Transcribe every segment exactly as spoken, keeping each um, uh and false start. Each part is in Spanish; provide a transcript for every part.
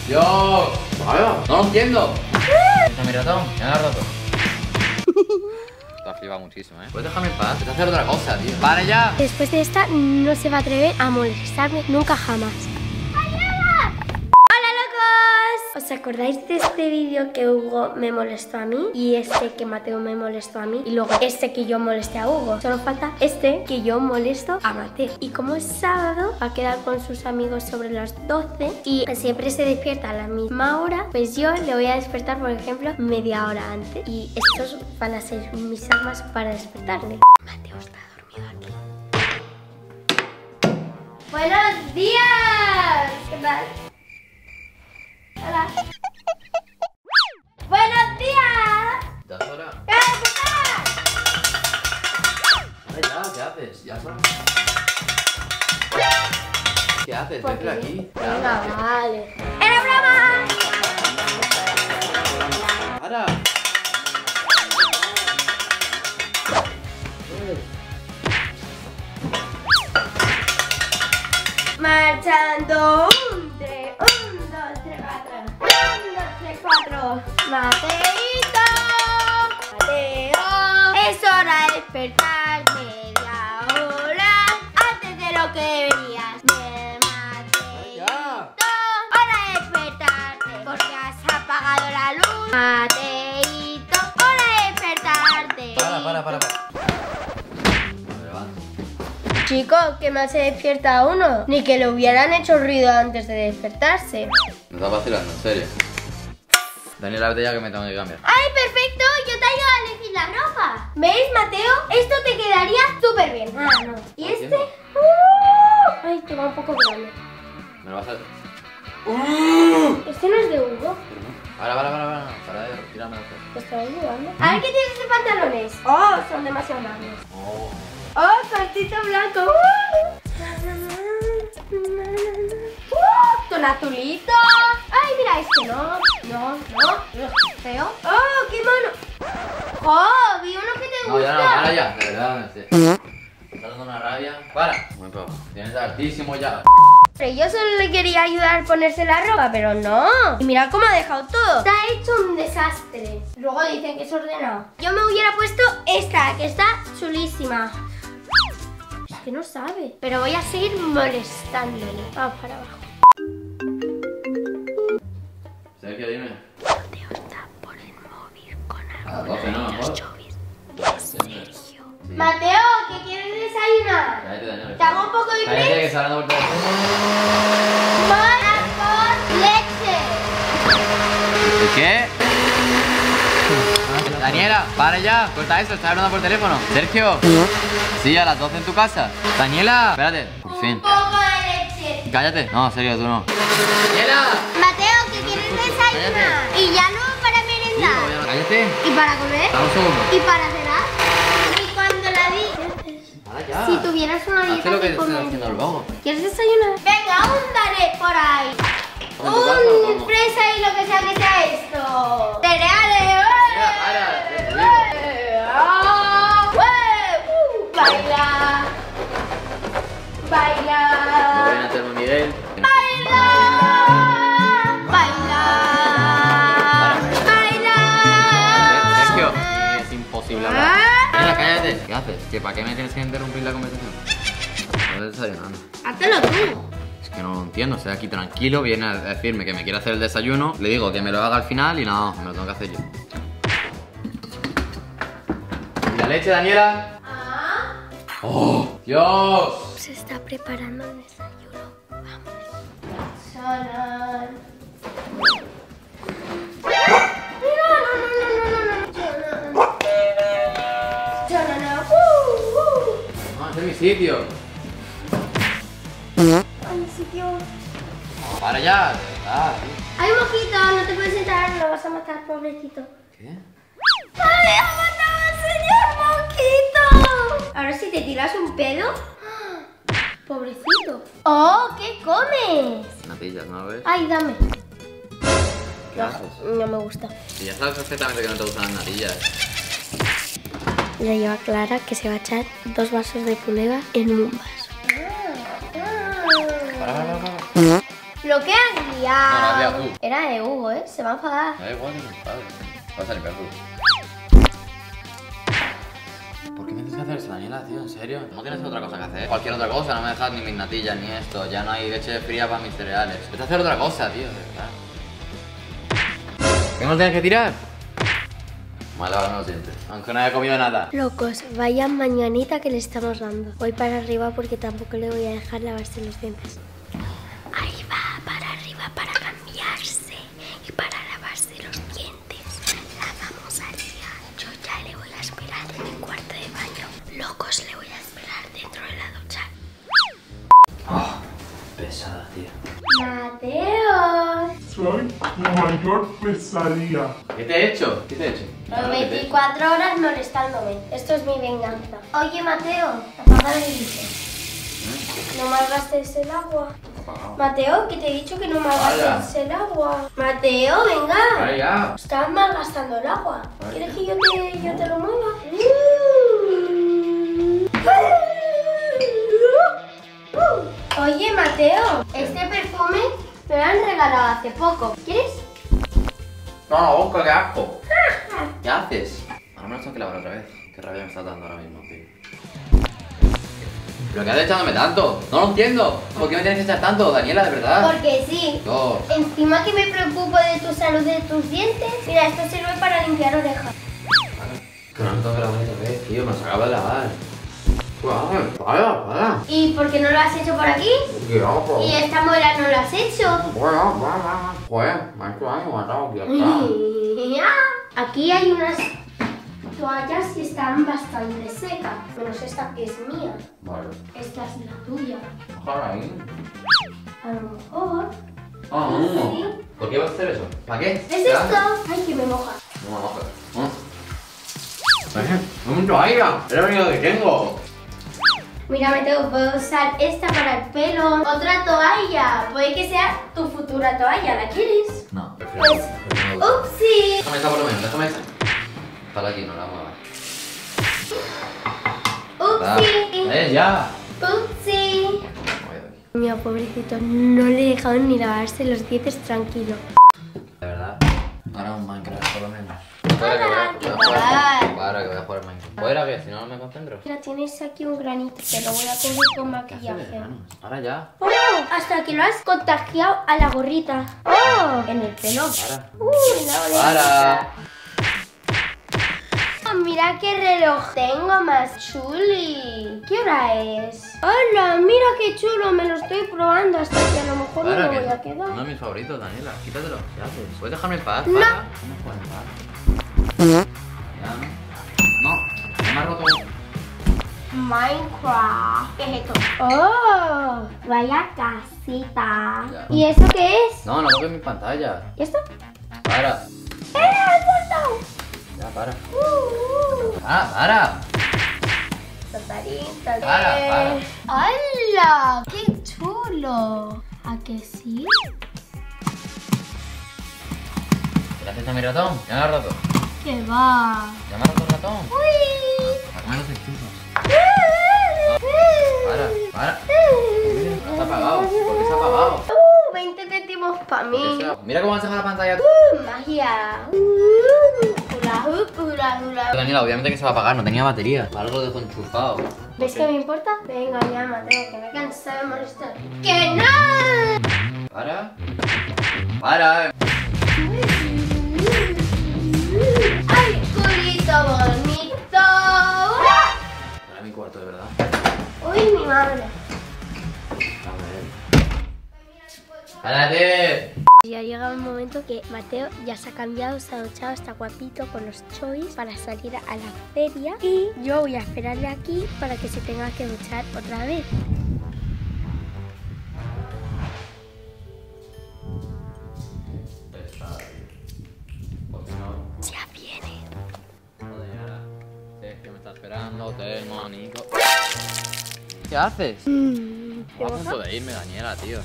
Dios. Vaya, no lo entiendo. ¿Es mi ratón? ¿Me ha roto? Te has flipado muchísimo, ¿eh? Puedes dejarme en paz. Puedes hacer otra cosa, tío. ¡Para ya! Después de esta no se va a atrever a molestarme nunca jamás. ¿Os acordáis de este vídeo que Hugo me molestó a mí? Y este que Mateo me molestó a mí. Y luego este que yo molesté a Hugo. Solo falta este que yo molesto a Mateo. Y como es sábado, va a quedar con sus amigos sobre las doce. Y siempre se despierta a la misma hora. Pues yo le voy a despertar, por ejemplo, media hora antes. Y estos van a ser mis armas para despertarle. Mateo está dormido aquí. ¡Buenos días! ¿Qué tal? Hola. ¡Buenos días! ¿Ya es hora? ¿Qué Vale, ya, ¿qué haces? Ya son. ¿Qué haces? Vete aquí. Venga, vale. ¡Era broma! ¡Para! Marchando. Un, tres, un, dos, tres, cuatro. Un, dos, tres, cuatro. Mateito. Mateo. Es hora de despertar media hora antes de lo que venías. Bien, Mateito. ¡Ya! Hora de despertarte porque has apagado la luz. Mateito. Hora de despertarte. Para, para, para, para. Chicos, que más se despierta uno. Ni que le hubieran hecho ruido antes de despertarse. Me está vacilando, en serio. Daniela, vete ya que me tengo que cambiar. ¡Ay, perfecto! Yo te ayudo a elegir la ropa. ¿Veis, Mateo? Esto te quedaría súper bien. Ah, no. ¿Y ¿Estás este? haciendo? ¡Uh! Ay, te va un poco grande. Me lo vas a... Este no es de Hugo. Para, para, para, para. Para de retirarme las cosas. Te estaba ayudando. A ver qué tienes de pantalones. Oh, son demasiado largos. Oh. Oh, cortito blanco. ¡Uh! ¡Uh! Con azulito. Ay, mira este. No, no, no. Feo. Oh, qué mono. Oh, vi uno que te No, gusta. ya no, para ya. De verdad, me estoy... Me está dando una rabia. Para. Muy poco. Tienes hartísimo ya. Yo solo le quería ayudar a ponerse la ropa, pero no. Y mira cómo ha dejado todo. Está hecho un desastre. Luego dicen que es ordenado. Yo me hubiera puesto esta, que está chulísima. Es que no sabe. Pero voy a seguir molestándole. Vamos para abajo. Sergio, dime. Mateo está por el móvil con A las doce, ¿no? Mejor. chovis. Sergio. Sí. Mateo, ¿qué quieres desayunar? Cállate, Daniel. ¿Te hago un poco de Cállate, crema? que está hablando por teléfono. Mola con leche. ¿De qué? Daniela, para ya, corta eso, está hablando por teléfono. Sergio, sí, a las doce en tu casa. Daniela, espérate, por fin. Un poco de leche. Cállate, no, Sergio, tú no. Daniela. Mateo, ¿qué quieres desayunar? Y ya luego para merendar. Cállate. ¿Y para comer? Dame un segundo. ¿Y para cenar? ¿Y cuando la di? Para ya. Si tuvieras una dieta Haz lo que de te estoy comer. haciendo luego. ¿Quieres desayunar? Venga, un dale por ahí. ¿En tu casa o Un cómo? fresa y lo que sea que sea esto. Cereales. Mira, para, te digo. ¡Ah! ¡Uh! Baila. Baila. No voy a hacerme Miguel. Baila. Baila. Baila. Sergio, es imposible hablar. Daniela, cállate. ¿Qué haces? ¿Que para qué me tienes que interrumpir la conversación? No estoy desayunando. Hazlo tú. Es que no lo entiendo, estoy aquí tranquilo, viene a decirme que me quiere hacer el desayuno, le digo que me lo haga al final y no, me lo tengo que hacer yo. ¿Y la leche, Daniela? Ah. ¡Oh, Dios! Se está preparando el desayuno. Vamos. Chanan. No, no, no, no, no, no. Chanan. Chanan. Uh, uh. No, este es mi sitio. Ay, mi sitio. No, para ya, de verdad. Hay un mojito, no te puedes entrar, lo vas a matar, pobrecito. ¿Qué? ¡Ay, ha matado al señor mosquito! Ahora si te tiras un pedo. Pobrecito. ¡Oh! ¿Qué comes? Natillas, ¿no lo ves? Ay, dame. ¿Qué haces? No me gusta. Y ya sabes perfectamente que no te gustan las natillas. Ya lleva clara que se va a echar dos vasos de puleva en un vaso. Para, para, para, para. Lo que has No, no, liado. liado tú. Era de Hugo, ¿eh? Se va a enfadar. Me da igual que mi padre. Vas a limpiar tú. ¿Por qué me tienes que hacer eso, Daniela, tío? ¿En serio? ¿No tienes otra cosa que hacer? Cualquier otra cosa, no me dejas ni mis natillas ni esto. Ya no hay leche fría para mis cereales. Vete a hacer otra cosa, tío, de verdad. ¿Qué no lo tienes que tirar? Vale, ahora no lo sientes. Aunque no haya comido nada. Locos, vaya mañanita que le estamos dando. Voy para arriba porque tampoco le voy a dejar lavarse los dientes. Ahí va, para arriba para cambiarse y para lavarse los dientes. La vamos a liar. Yo ya le voy a esperar en el cuarto de baño. Locos, le voy a esperar dentro de la ducha. Oh, pesada, tío. Mateo. Soy tu mayor pesadilla. ¿Qué te he hecho? ¿Qué te he hecho? Los veinticuatro horas molestándome. Esto es mi venganza. Oye, Mateo, apaga el grifo. No malgastes el agua. Mateo, que te he dicho que no malgastes el agua. Mateo, venga. Vale, ya. Estás malgastando el agua. ¿Quieres que yo te, yo te lo mueva? Oye, Mateo, este perfume me lo han regalado hace poco. ¿Quieres? No, la boca, qué asco. ¿Qué haces? Ahora me lo tengo que lavar otra vez. Qué rabia me está dando ahora mismo, tío. ¿Pero qué haces echándome tanto? No lo entiendo. ¿Por qué me tienes que echar tanto, Daniela, de verdad? Porque sí. Dios. Encima que me preocupo de tu salud de tus dientes. Mira, esto sirve para limpiar orejas. Que no me tengo que lavar otra vez, tío. Me los acabo de lavar. Para, para, para. ¿Y por qué no lo has hecho por aquí? ¿Qué hago? ¿Y esta muela no lo has hecho? Bueno, bueno, pues, me ha hecho algo, matado, aquí está. Aquí hay unas toallas que están bastante secas. Menos esta que es mía. Vale. Esta es la tuya. Ojalá ahí. A lo mejor. Ah, no. Sí. ¿Por qué vas a hacer eso? ¿Para qué? ¿Es esto? Ay, que me moja. No me mojes. No. ¡No me toalla! ¡Es lo único que tengo! Mira, me tengo, puedo usar esta para el pelo. Otra toalla. Puede que sea tu futura toalla. ¿La quieres? No, prefiero. Pues, prefiero no. ¡upsi! Déjame esta por lo menos, déjame esta. Para aquí, no la muevas. ¡Upsi! ¡Eh, ya! ¡Upsi! Mira, pobrecito, no le dejaron ni lavarse los dientes tranquilo. De verdad. Ahora un Minecraft por lo menos. Para, que voy a- que voy a jugar- parar. Para, que voy a jugar Minecraft. Fuera, que si no, no me concentro. Mira, tienes aquí un granito, te lo voy a cubrir con ¿Qué haces, maquillaje. hermano? Ahora ya. ¡Oh! Hasta que lo has contagiado a la gorrita. ¡Oh! En el pelo. Para. ¡Uy, la orejita! Para. Oh, mira qué reloj tengo más chuli. ¿Qué hora es? ¡Hola! Mira qué chulo, me lo estoy probando hasta que a lo mejor no Para, me que voy a quedar. uno de mis favoritos, Daniela. Quítatelo. ¿Qué haces? ¿Puedes dejarme en paz? No. Para. No me juegues en paz. Ya. No. No me has roto. Minecraft. ¿Qué es esto? ¡Oh! Vaya casita. Ya. ¿Y eso qué es? No, no toques mi pantalla. ¿Y esto? Para. ¡Eh! ¡Has soltado! Ya, para. ¡Uh! uh. Ah, para. Saltarín, Para, para. ¡Hala! ¡Qué chulo! ¿A que sí? ¿Qué haces a mi ratón? Ya me has roto. ¡Que va! Ya me has roto el ratón. ¡Uy! A comer los enchufos. Para, para. Está apagado. ¿Por qué se ha apagado? ¡Uh! veinte céntimos para mí. ¿Por qué se ha- Mira cómo has dejado la pantalla. ¡Uh! ¡Magia! ¡Uh! ¡Hula hoop, hula hula! Daniela, obviamente que se va a apagar, no tenía batería. Para algo lo dejo enchufado. ¿Ves que me importa? Venga ya, Mateo, que me cansa de molestar. ¡Que no! Para. Para. ¡Ay, culito bonito! Para mi cuarto, de verdad. ¡Uy, mi madre! A ver. ¡Párate! Ya ha llegado el momento que Mateo ya se ha cambiado, se ha duchado, está guapito con los chovis para salir a la feria. Y yo voy a esperarle aquí para que se tenga que duchar otra vez. ¿Por qué no? Ya viene. Joder, Sergio me está esperando, Telmo, Nico. ¿Qué haces? Mm, Estoy a punto de irme, Daniela, tío.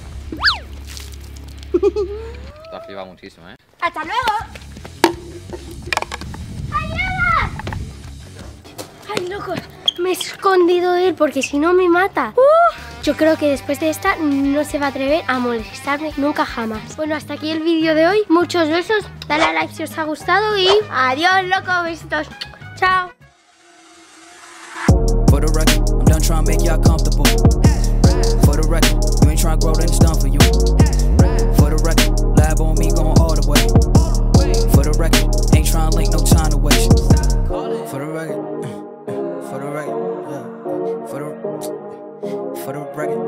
Te has flipado muchísimo, ¿eh? ¡Hasta luego! ¡Ayuda! ¡Ay, locos! Me he escondido de él porque si no me mata. ¡Uh! yo creo que después de esta no se va a atrever a molestarme nunca jamás. Bueno, hasta aquí el vídeo de hoy. Muchos besos, dale a like si os ha gustado y adiós, loco, besitos. Chao. For the record, I'm done trying to make y'all comfortable. For the record, you ain't trying to grow, then it's done for you. For the record, lab on me going all the way. For the record, ain't trying to link, no time to waste. For the record, for the record, yeah. For the, for the record.